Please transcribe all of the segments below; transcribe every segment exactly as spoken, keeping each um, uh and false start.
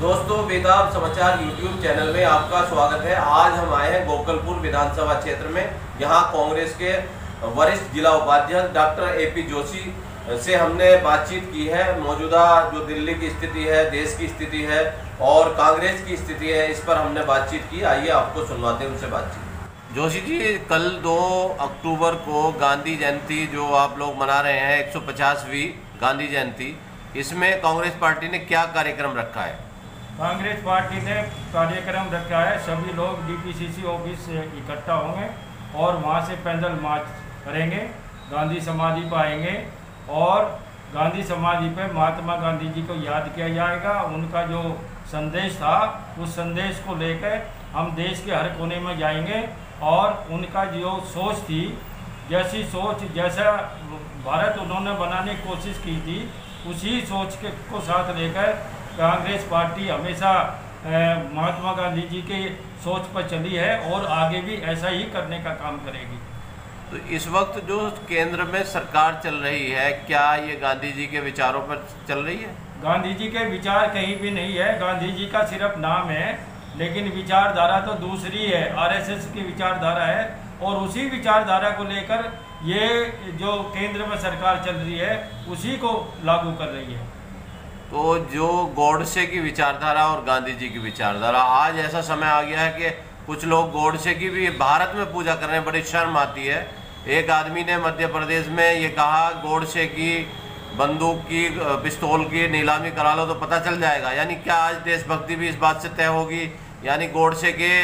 दोस्तों, वेदाब समाचार YouTube channel में आपका स्वागत है। आज हम आए हैं गोकलपुर विधानसभा क्षेत्र में। यहां कांग्रेस के वरिष्ठ जिला उपाध्यक्ष डॉक्टर ए पी जोशी से हमने बातचीत की है। मौजूदा जो दिल्ली की स्थिति है, देश की स्थिति है और कांग्रेस की स्थिति है, इस पर हमने बातचीत की। आइए आपको सुनवाते हैं उनसे बातचीत। जोशी जी, कल दो अक्टूबर को गांधी जयंती जो आप लोग मना रहे हैं, एक सौ पचासवीं गांधी जयंती, इसमें कांग्रेस पार्टी ने क्या कार्यक्रम रखा है? कांग्रेस पार्टी ने कार्यक्रम रखा है, सभी लोग डीपीसीसी ऑफिस से इकट्ठा होंगे और वहां से पैदल मार्च करेंगे, गांधी समाधि पर आएंगे और गांधी समाधि पर महात्मा गांधी जी को याद किया जाएगा। उनका जो संदेश था, उस संदेश को लेकर हम देश के हर कोने में जाएंगे और उनका जो सोच थी, जैसी सोच जैसा भारत उन्होंने बनाने की कोशिश की थी, उसी सोच के को साथ लेकर कांग्रेस पार्टी हमेशा महात्मा गांधी जी के सोच पर चली है और आगे भी ऐसा ही करने का काम करेगी। तो इस वक्त जो केंद्र में सरकार चल रही है, क्या ये गांधी जी के विचारों पर चल रही है? गांधी जी के विचार कहीं भी नहीं है, गांधी जी का सिर्फ नाम है, लेकिन विचारधारा तो दूसरी है, आरएसएस की विचारधारा है और उसी विचारधारा को लेकर ये जो केंद्र में सरकार चल रही है उसी को लागू कर रही है। तो जो गोडसे की विचारधारा और गांधी जी की विचारधारा, आज ऐसा समय आ गया है कि कुछ लोग गोडसे की भी भारत में पूजा कर रहे हैं, बड़ी शर्म आती है। एक आदमी ने मध्य प्रदेश में ये कहा, गोडसे की बंदूक की, पिस्तौल की नीलामी करा लो तो पता चल जाएगा। यानी क्या आज देशभक्ति भी इस बात से तय होगी? यानी गोडसे के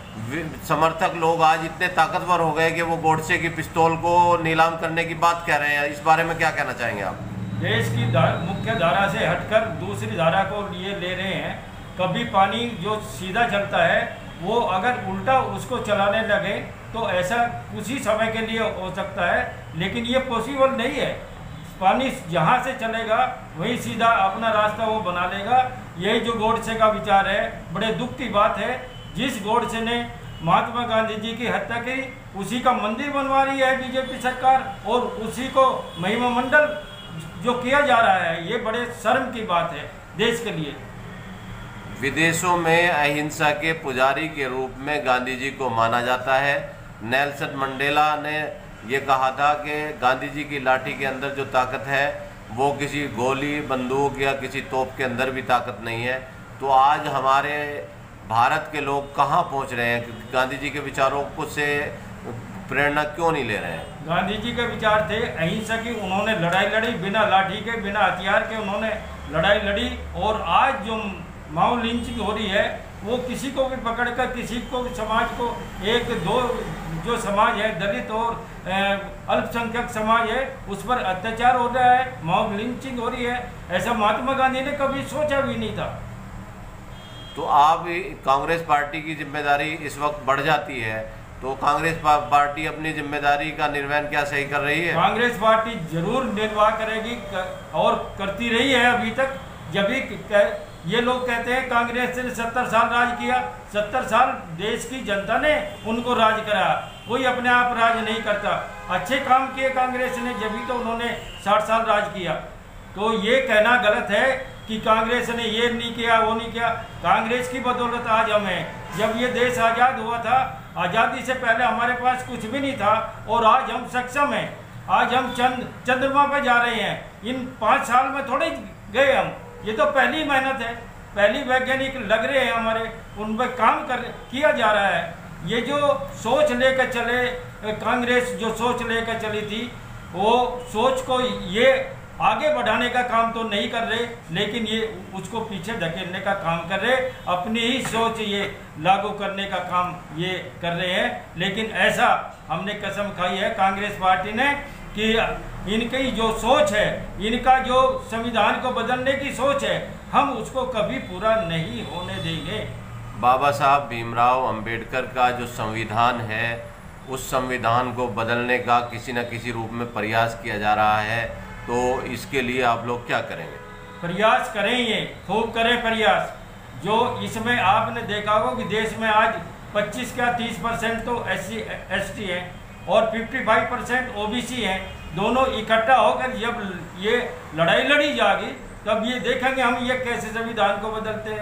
समर्थक लोग आज इतने ताकतवर हो गए कि वो गोडसे की पिस्तौल को नीलाम करने की बात कह रहे हैं। इस बारे में क्या कहना चाहेंगे आप? देश की मुख्य धारा से हटकर दूसरी धारा को लिए ले रहे हैं। कभी पानी जो सीधा चलता है वो अगर उल्टा उसको चलाने लगे तो ऐसा उसी समय के लिए हो सकता है, लेकिन ये पॉसिबल नहीं है। पानी जहाँ से चलेगा वही सीधा अपना रास्ता वो बना लेगा। यही जो गोडसे का विचार है, बड़े दुख की बात है। जिस गोडसे ने महात्मा गांधी जी की हत्या की, उसी का मंदिर बनवा रही है बीजेपी सरकार और उसी को महिमा मंडल जो किया जा रहा है, ये बड़े शर्म की बात है देश के लिए। विदेशों में अहिंसा के पुजारी के रूप में गांधी जी को माना जाता है। नेल्सन मंडेला ने ये कहा था कि गांधी जी की लाठी के अंदर जो ताकत है वो किसी गोली, बंदूक या किसी तोप के अंदर भी ताकत नहीं है। तो आज हमारे भारत के लोग कहाँ पहुँच रहे हैं? गांधी जी के विचारों को से प्रेरणा क्यों नहीं ले रहे हैं? गांधी जी के विचार थे अहिंसा की, उन्होंने लड़ाई लड़ी, बिना लाठी के, बिना हथियार के उन्होंने लड़ाई लड़ी। और आज जो माओ लिंचिंग हो रही है, वो किसी को भी पकड़कर, किसी को भी समाज को, एक दो जो समाज है, दलित और अल्पसंख्यक समाज है, उस पर अत्याचार हो रहा है, माओ लिंचिंग हो रही है। ऐसा महात्मा गांधी ने कभी सोचा भी नहीं था। तो आप कांग्रेस पार्टी की जिम्मेदारी इस वक्त बढ़ जाती है, तो कांग्रेस पार्टी अपनी जिम्मेदारी का निर्वहन क्या सही कर रही है? कांग्रेस पार्टी जरूर निर्वाह करेगी और करती रही है अभी तक। जब भी ये लोग कहते हैं कांग्रेस ने सत्तर साल राज किया, सत्तर साल देश की जनता ने उनको राज कराया, कोई अपने आप राज नहीं करता। अच्छे काम किए कांग्रेस ने, जब भी तो उन्होंने साठ साल राज किया। तो ये कहना गलत है कि कांग्रेस ने ये नहीं किया, वो नहीं किया। कांग्रेस की बदौलत आज हम हैं। जब ये देश आज़ाद हुआ था, आज़ादी से पहले हमारे पास कुछ भी नहीं था और आज हम सक्षम हैं। आज हम चंद चंद्रमा पर जा रहे हैं। इन पाँच साल में थोड़े गए हम, ये तो पहली मेहनत है, पहली वैज्ञानिक लग रहे हैं हमारे, उन पर काम कर किया जा रहा है। ये जो सोच लेकर चले, कांग्रेस जो सोच लेकर चली थी, वो सोच को ये आगे बढ़ाने का काम तो नहीं कर रहे, लेकिन ये उसको पीछे धकेलने का काम कर रहे, अपनी ही सोच ये लागू करने का काम ये कर रहे हैं। लेकिन ऐसा हमने कसम खाई है कांग्रेस पार्टी ने कि इनकी जो सोच है, इनका जो संविधान को बदलने की सोच है, हम उसको कभी पूरा नहीं होने देंगे। बाबा साहब भीमराव अंबेडकर का जो संविधान है, उस संविधान को बदलने का किसी न किसी रूप में प्रयास किया जा रहा है, तो इसके लिए आप लोग क्या करेंगे? प्रयास करेंगे, खूब करें प्रयास। जो इसमें आपने देखा होगा कि देश में आज पच्चीस का तीस परसेंट तो एस सी एस टी है और पचपन परसेंट ओ बी सी हैं। दोनों इकट्ठा होकर जब ये लड़ाई लड़ी जाएगी, तब ये देखेंगे हम ये कैसे संविधान को बदलते हैं।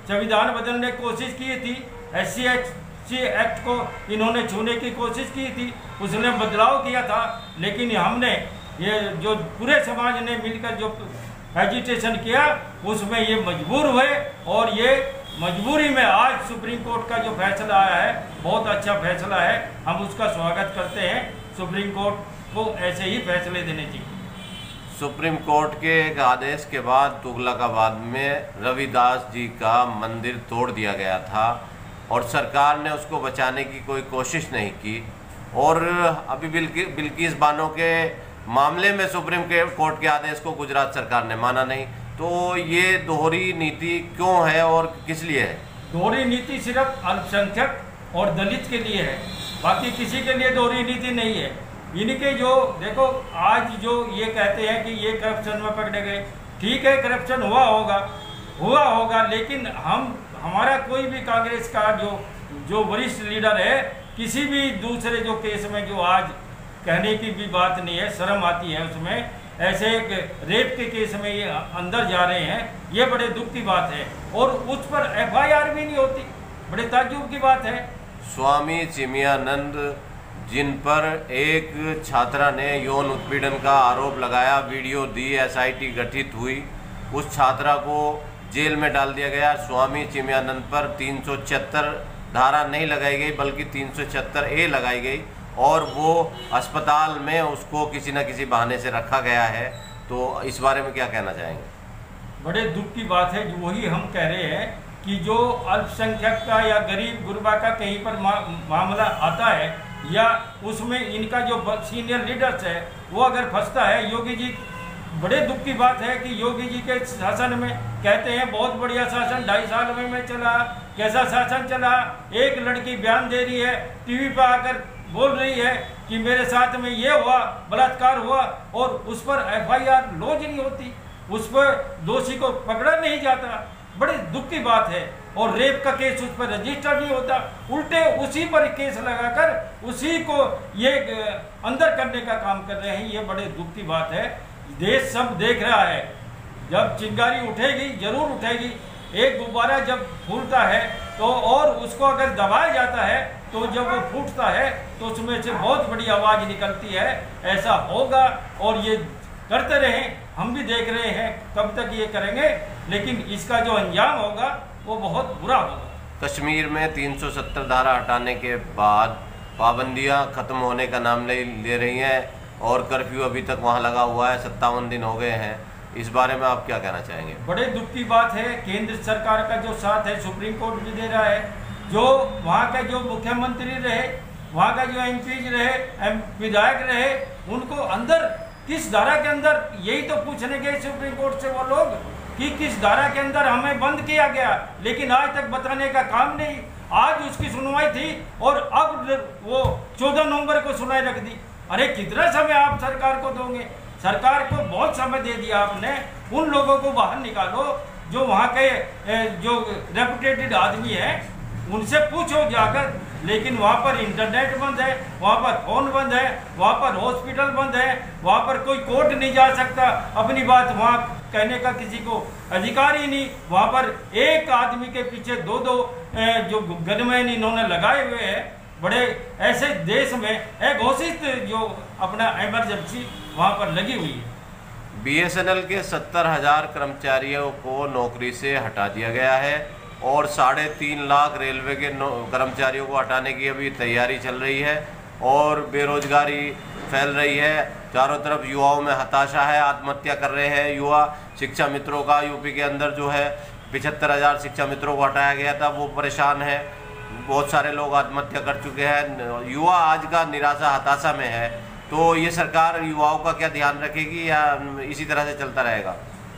संविधान बदलने की कोशिश की थी, S C S T act को इन्होंने छूने की कोशिश की थी, उसने बदलाव किया था, लेकिन हमने ये जो पूरे समाज ने मिलकर जो एजिटेशन किया उसमें ये मजबूर हुए और ये मजबूरी में आज सुप्रीम कोर्ट का जो फैसला आया है बहुत अच्छा फैसला है, हम उसका स्वागत करते हैं। सुप्रीम कोर्ट को ऐसे ही फैसले देने चाहिए। सुप्रीम कोर्ट के एक आदेश के बाद तुगलकाबाद में रविदास जी का मंदिर तोड़ दिया गया था और सरकार ने उसको बचाने की कोई कोशिश नहीं की, और अभी बिल्कि बिल्किस बानो के मामले में सुप्रीम कोर्ट के आदेश को गुजरात सरकार ने माना नहीं। तो ये दोहरी नीति क्यों है और किस लिए है? दोहरी नीति सिर्फ अल्पसंख्यक और दलित के लिए है, बाकी किसी के लिए दोहरी नीति नहीं है। इनके जो देखो आज जो ये कहते हैं कि ये करप्शन में पकड़े गए, ठीक है करप्शन हुआ होगा हुआ होगा लेकिन हम हमारा कोई भी कांग्रेस का जो जो वरिष्ठ लीडर है किसी भी दूसरे जो केस में जो आज कहने की भी बात नहीं है, शर्म आती है उसमें, ऐसे एक रेप के केस में ये अंदर जा रहे हैं, ये बड़े दुख की बात है और उस पर एफ आई आर भी नहीं होती, बड़े ताज्जुब की बात है। स्वामी चिन्मयानंद जिन पर एक छात्रा ने यौन उत्पीड़न का आरोप लगाया, वीडियो दी, एस आई टी गठित हुई, उस छात्रा को जेल में डाल दिया गया। स्वामी चिन्मयानंद पर तीन सौ छिहत्तर धारा नहीं लगाई गई बल्कि तीन सौ छिहत्तर ए लगाई गई और वो अस्पताल में उसको किसी न किसी बहाने से रखा गया है। तो इस बारे में क्या कहना चाहेंगे? बड़े दुख की बात है, जो वही हम कह रहे हैं कि जो अल्पसंख्यक का या गरीब गुरबा का कहीं पर मा, मामला आता है या उसमें इनका जो सीनियर लीडर्स है वो अगर फंसता है, योगी जी बड़े दुख की बात है कि योगी जी के शासन में कहते हैं बहुत बढ़िया शासन ढाई साल में में चला, कैसा शासन चला। एक लड़की बयान दे रही है, टीवी पर आकर बोल रही है कि मेरे साथ में ये हुआ, बलात्कार हुआ, और उस पर एफ आई आर लॉन्च नहीं होती, उस पर दोषी को पकड़ा नहीं जाता, बड़े दुख की बात है। और रेप का केस उस पर रजिस्टर नहीं होता, उल्टे उसी पर केस लगाकर उसी को ये अंदर करने का काम कर रहे हैं, ये बड़े दुख की बात है। देश सब देख रहा है, जब चिंगारी उठेगी जरूर उठेगी, एक गुब्बारा जब फूलता है तो और उसको अगर दबाया जाता है तो जब वो फूटता है तो उसमें से बहुत बड़ी आवाज़ निकलती है। ऐसा होगा और ये करते रहें, हम भी देख रहे हैं कब तक ये करेंगे, लेकिन इसका जो अंजाम होगा वो बहुत बुरा होगा। कश्मीर में तीन सौ सत्तर धारा हटाने के बाद पाबंदियां खत्म होने का नाम नहीं ले रही हैं और कर्फ्यू अभी तक वहां लगा हुआ है, सत्तावन दिन हो गए हैं। इस बारे में आप क्या कहना चाहेंगे? बड़े दुख की बात है, केंद्र सरकार का जो साथ है सुप्रीम कोर्ट भी दे रहा है, जो वहाँ का जो मुख्यमंत्री रहे, वहाँ का जो एम पी रहे, विधायक रहे, उनको अंदर किस धारा के अंदर, यही तो पूछने गए सुप्रीम कोर्ट से वो लोग कि किस धारा के अंदर हमें बंद किया गया, लेकिन आज तक बताने का काम नहीं। आज उसकी सुनवाई थी और अब वो चौदह नवंबर को सुनवाई रख दी। अरे कितना समय आप सरकार को दोगे? सरकार को बहुत समय दे दिया आपने, उन लोगों को बाहर निकालो जो वहाँ के जो रेपुटेटेड आदमी है उनसे पूछो जाकर, लेकिन वहाँ पर इंटरनेट बंद है, वहाँ पर फोन बंद है, वहाँ पर हॉस्पिटल बंद है, वहाँ पर कोई कोर्ट नहीं जा सकता, अपनी बात वहाँ कहने का किसी को अधिकार ही नहीं। वहाँ पर एक आदमी के पीछे दो दो जो गनमैन इन्होंने लगाए हुए हैं। बड़े ऐसे देश में अघोषित जो अपना इमरजेंसी वहाँ पर लगी हुई है। बी एस एन एल के सत्तर हजार कर्मचारियों को नौकरी से हटा दिया गया है और साढ़े तीन लाख रेलवे के कर्मचारियों को हटाने की अभी तैयारी चल रही है और बेरोजगारी फैल रही है। चारों तरफ युवाओं में हताशा है, आत्महत्या कर रहे हैं युवा। शिक्षा मित्रों का यूपी के अंदर जो है पिछहत्तर हजार शिक्षा मित्रों को हटाया गया था, वो परेशान है, बहुत सारे लोग आत्महत्या कर चुके हैं। युवा आज का निराशा हताशा में है, तो ये सरकार युवाओं का क्या ध्यान रखेगी या इसी तरह से चलता रहेगा?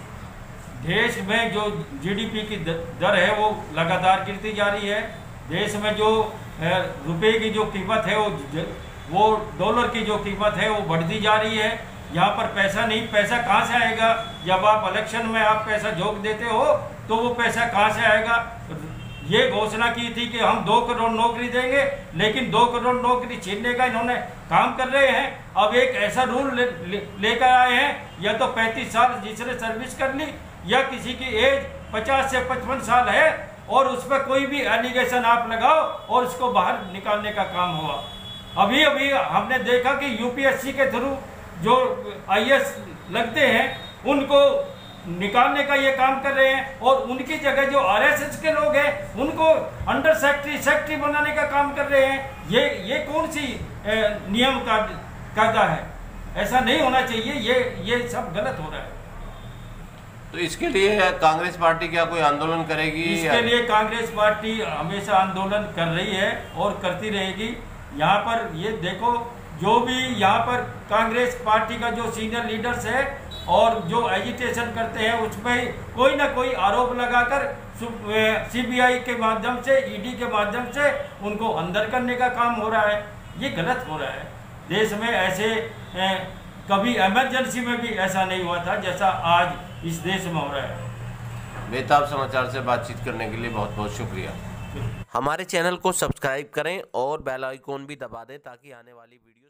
देश में जो जी डी पी की दर है वो लगातार गिरती जा रही है। देश में जो रुपए की जो कीमत है वो वो डॉलर की जो कीमत है वो बढ़ती जा रही है। यहाँ पर पैसा नहीं, पैसा कहाँ से आएगा? जब आप इलेक्शन में आप पैसा झोंक देते हो तो वो पैसा कहाँ से आएगा? ये घोषणा की थी कि हम दो करोड़ नौकरी देंगे, लेकिन दो करोड़ नौकरी छीनने का इन्होंने काम कर रहे हैं। अब एक ऐसा रूल लेकर ले, ले आए हैं, या तो पैंतीस साल जिसने सर्विस कर ली या किसी की एज पचास से पचपन साल है और उस पर कोई भी एलिगेशन आप लगाओ और उसको बाहर निकालने का काम हुआ। अभी अभी हमने देखा कि यूपीएससी के थ्रू जो आईएएस लगते हैं उनको निकालने का ये काम कर रहे हैं, और उनकी जगह जो आरएसएस के लोग हैं उनको अंडर सेक्रेटरी सेक्रेटरी बनाने का काम कर रहे हैं। ये ये कौन सी ए, नियम का कायदा है? ऐसा नहीं होना चाहिए। ये ये सब गलत हो रहा है। तो इसके लिए कांग्रेस पार्टी क्या कोई आंदोलन करेगी? इसके लिए कांग्रेस पार्टी हमेशा आंदोलन कर रही है और करती रहेगी। यहाँ पर ये देखो, जो भी यहाँ पर कांग्रेस पार्टी का जो सीनियर लीडर्स है और जो एजिटेशन करते हैं उसमें कोई ना कोई आरोप लगाकर सीबीआई के माध्यम से, ईडी के माध्यम से उनको अंदर करने का काम हो रहा है। ये गलत हो रहा है। देश में ऐसे ए, कभी इमरजेंसी में भी ऐसा नहीं हुआ था जैसा आज इस देश में हो रहा है। बेताब समाचार से बातचीत करने के लिए बहुत बहुत शुक्रिया। हमारे चैनल को सब्सक्राइब करें और बेल आइकॉन भी दबा दें ताकि आने वाली वीडियो